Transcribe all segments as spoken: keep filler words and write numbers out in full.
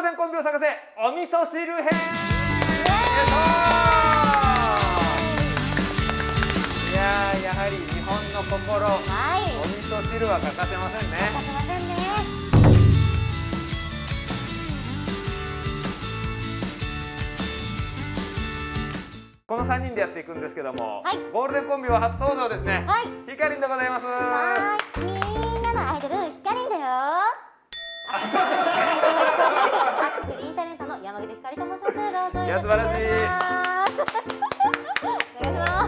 デンコンビを探せお味噌汁編。いやー、やはり日本の心、はい、お味噌汁は欠かせませんね。欠かせませんね。このさんにんでやっていくんですけども、はい、ゴールデンコンビは初登場ですね。はい、ひかりんでございます。 はい、みんなのアイドルひかりんだよ。フリータレントの山口ひかりと申します。どうぞよろしくお願いします。お願いします。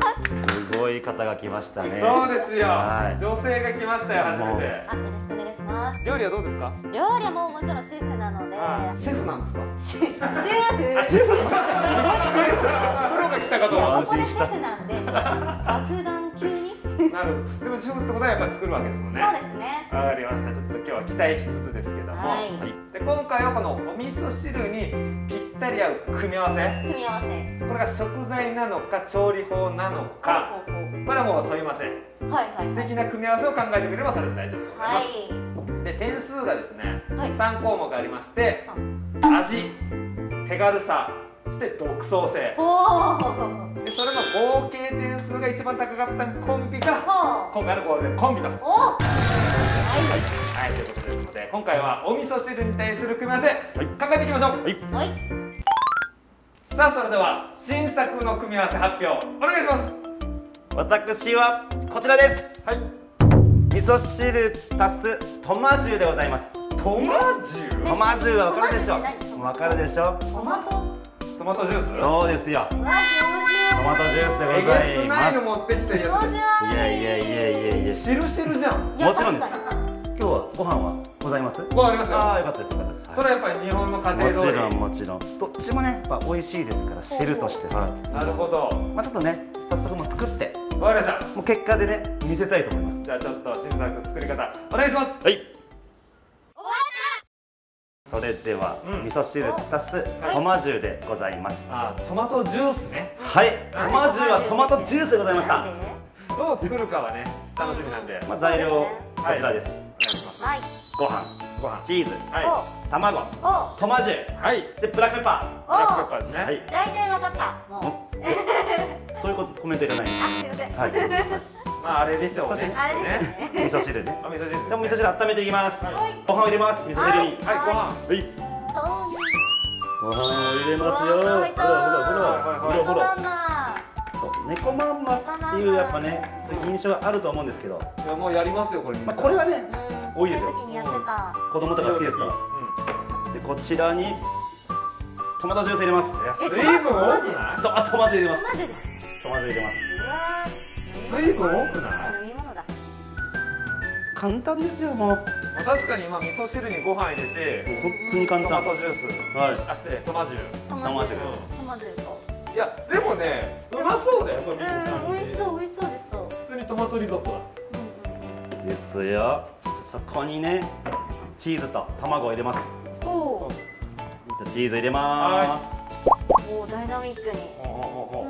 すごい方が来ましたね。 そうですよ。はい、女性が来ましたよ、初めて。 あ、よろしくお願いします。 料理はどうですか？ 料理はもうもちろんシェフなので。 シェフなんですか？ シェフ。シェフ。 あ、シェフ。すごいプロが来たかと思ここでシェフなんで、爆弾級に。 なるほど。でもシェフってことはやっぱり作るわけですもんね。 そうですね。 わかりました。ちょっと今日は期待しつつですけども、はい、で今回はこのお味噌汁にぴったり合う組み合わせ。 組み合わせ。これが食材なのか調理法なのか、これはもう問いません。はいはい。素敵な組み合わせを考えてくれればそれで大丈夫です。はい。で点数がですね、さんこうもくありまして、味、手軽さ。そして独創性。でそれの合計点数が一番高かったコンビが今回のゴールデンコンビと。はい、はい、ということですので今回はお味噌汁に対する組み合わせ、はい、考えていきましょう。はい、さあそれでは新作の組み合わせ発表お願いします。 私はこちらです。はい、味噌汁足すトマジュでございます。 トマジュ？ トマジュはわかるでしょう。わかるでしょう。 トマトトマトジュース。 そうですよ。トマトジュースでございます。えげつないの持ってきてやる。いやいやいやいやいや。 しるしるじゃん。 もちろんです。今日はご飯はございます。 ご飯ありますよ。 ああ、よかったです。よかったです。 それはやっぱり日本の家庭通り。 もちろんもちろん。どっちもね、やっぱ美味しいですから汁として。なるほど。まあちょっとね、早速もう作って。 わかりました。 もう結果でね見せたいと思います。 じゃあちょっと新作作り方お願いします。 はい。それでは、うん、味噌汁足すトマジュでございます。 あ、トマトジュースね。 はい、トマジュはトマトジュースでございました。 どう作るかはね、楽しみなんで。 まあ材料こちらです。 はい。 ご飯、ご飯、チーズ、はい、卵、トマジュ、はい、でブラックペッパー、 ブラックペッパーですね。はい。 大体わかった。もう。 そういうことコメントいらないんです。 あ、すみません。はい。 まああれでしょうね。 あれですね。 味噌汁ね。 味噌汁。 でも味噌汁温めていきます。ご飯を入れます。味噌汁に。 はい、ご飯。はい。 ご飯を入れますよ。ほらほらほらほらほら。そう、猫まんまっていうやっぱね、そういう印象があると思うんですけど。 いやもうやりますよこれ。 まあこれはね、多いですよ。子供とか好きですから。でこちらにトマトジュース入れます。 水分多くない？ あ、トマジュ入れます。トマジュ入れます。 水分多くない？ 簡単ですよもう。 確かに今味噌汁にご飯入れて本当に簡単。 トマトジュース、はい、あ、失礼、トマジュトマジュトマジュと。 いやでもね、うまそうだよ。 うん、美味しそう美味しそうでした。 普通にトマトリゾットだ。ですよ。そこにね、チーズと卵を入れます。おお。チーズ入れます。 おお、ダイナミックに。おお。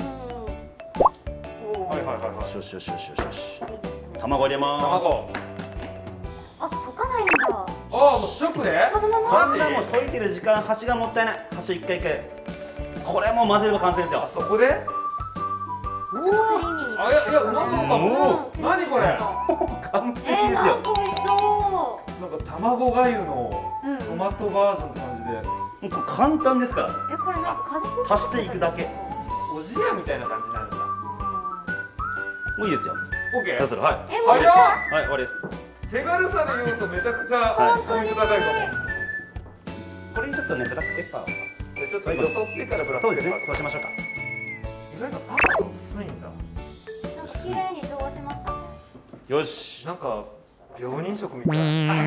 はいはいはいはい。よしよしよしよしよし。卵入れます。卵。 あ、溶かないんだ。ああ、もう直で？ そのまま。 そんなもう溶いてる時間、端がもったいない。端一回一回。これも混ぜれば完成ですよ。 そこで？うわ。あ、いやいや、うまそうかも。何これ？ 完璧ですよ。 なんか卵がゆのトマトバージョンって感じで。 もう簡単ですから。 え、これなんか足していくだけ。 おじやみたいな感じになるんだ。 もういいですよ。 オッケー。 どうする？はい。 え、もういい？はい、 終わりです。 手軽さで言うとめちゃくちゃポイント高いかも。 これにちょっとねブラックペッパーを。 ちょっとよそってからブラックペッパー。そうですね。 そうしましょうか。 意外とパンが薄いんだ。 なんか綺麗に調和しましたね。 よし。 なんか病人食みたいな。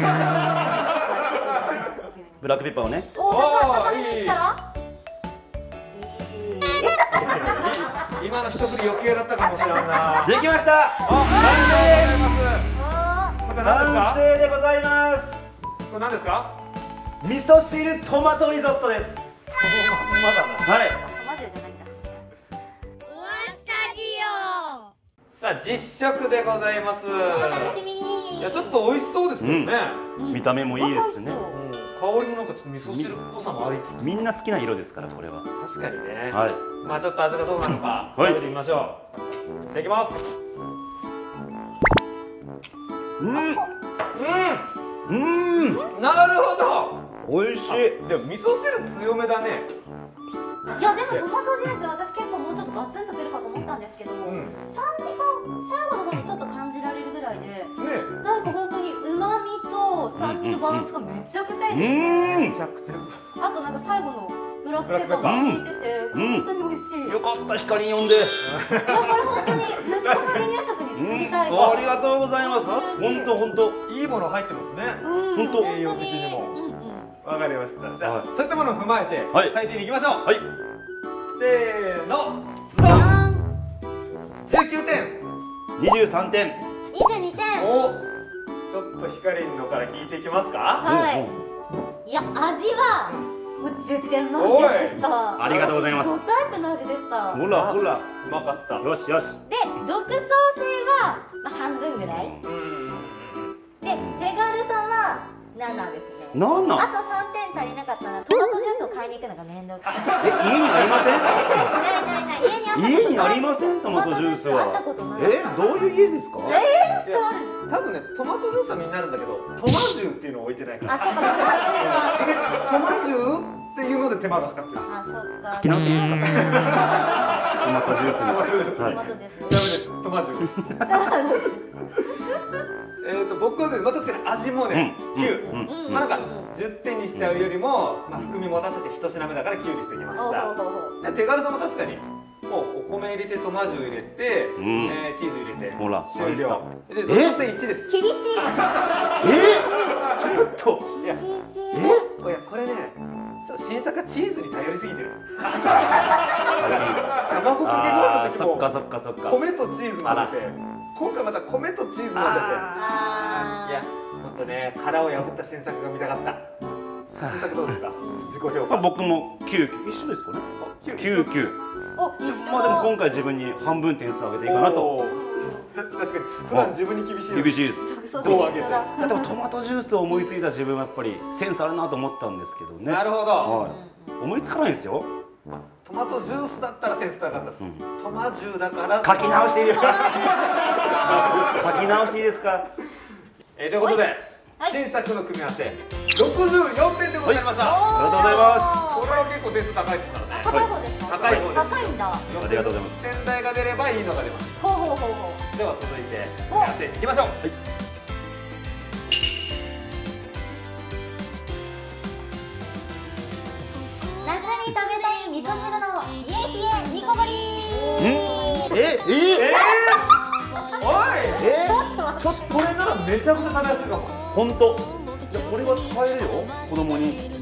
ブラックペッパーをね。 おお、高めの位置から。 今の一振り余計だったかもしれんな。 できました。 あ、 完成でございます。 これ何ですか？ 味噌汁トマトリゾットです。 そのまんまだな。 はい。 さあ実食でございます。 お楽しみに。 いやちょっと美味しそうですけどね。 見た目もいいですしね。 香香りもなんかちょっと味噌汁っぽさもありつつ、 みんな好きな色ですからこれは。 確かにね。 はい。 まあちょっと味がどうなのか食べてみましょう。いただきます。うん。うん。うん。なるほど。 美味しい。 でも味噌汁強めだね。 いやでもトマトジュース私結構もうちょっとガツンと出るかと思ったんですけど、うん、酸味が最後の方にちょっと感じられるぐらいで、ね、なんか本当に旨味と酸味のバランスがめちゃくちゃいいですね。 めちゃくちゃ。 あとなんか最後のブラックペッパーも効いてて本当に美味しい。 よかった光呼んで。いやこれ本当に息子の離乳食に作りたい。 ありがとうございます。本当本当いいもの入ってますね。 本当栄養的にも。わかりました。じゃあそういったものを踏まえて採点に行きましょう。はい。せーの。ズドン。じゅうきゅうてん。 にじゅうさんてん。 にじゅうにてん。 お。ちょっとひかりんのから聞いていきますか。 はい。いや味はもうじゅってん満点でした。 ありがとうございます。 ドタイプの味でした。 ほらほら。 うまかった。 よしよし。 で独創性はまあ半分ぐらい。で手軽さはななですね。 なな。 あとさんてん足りなかったらトマトジュースを買いに行くのが面倒くさい。 え、家にありません？ ないないない。 家にありませんトマトジュースは。 あったことない。 え、どういう家ですか？ えー、普通ある。 多分ね、トマトジュースはみんなあるんだけど、トマジューっていうのを置いてないから。 あ、そっか、トマジューは。 トマジューっていうので手間がかかってる。 あ、そっか。 トマトジュース。 トマトです。 ダメです。トマジューです。 トマトジュース。 えっと僕はね、まあ確かに味もね、きゅう。まあなんかじゅってんにしちゃうよりも、まあ含み持たせて一品目だからきゅうにしてきました。手軽さも確かに。もうお米入れてトマジュ入れて、うん、えー、チーズ入れてほら終了で独創性いちです。 厳しい。 えちょっといや厳しい。 えいやこれねちょっと新作がチーズに頼りすぎてる。卵かけご飯の時もそっかそっかそっか米とチーズ混ぜて今回また米とチーズ混ぜていやもっとね殻を破った新作が見たかった。新作どうですか？自己評価。 僕もきゅう一緒ですかね。きゅうきゅう。 お、一緒だ。 まあでも今回自分に半分点数上げていいかなと。 確かに普段自分に厳しい。 厳しいです。 どう上げて。 でもトマトジュースを思いついた自分はやっぱりセンスあるなと思ったんですけどね。 なるほど。 思いつかないですよ。 トマトジュースだったら点数高かったです。トマジューだから書き直していいですか？書き直していいですか？ えということで。新作の組み合わせろくじゅうよんてんでございました。 ありがとうございます。 これは結構点数高いですからね。 高い方ですか？ 高い方です。 高いんだ。 ありがとうございます。 点台が出ればいいのが出ます。 ほうほうほうほう。 では続いて組み合わせいきましょう。 夏に食べたい味噌汁の冷え冷え煮こごり。 えええおいえちょっとこれならめちゃくちゃ食べやすいかも。 本当。じゃこれは使えるよ子供に。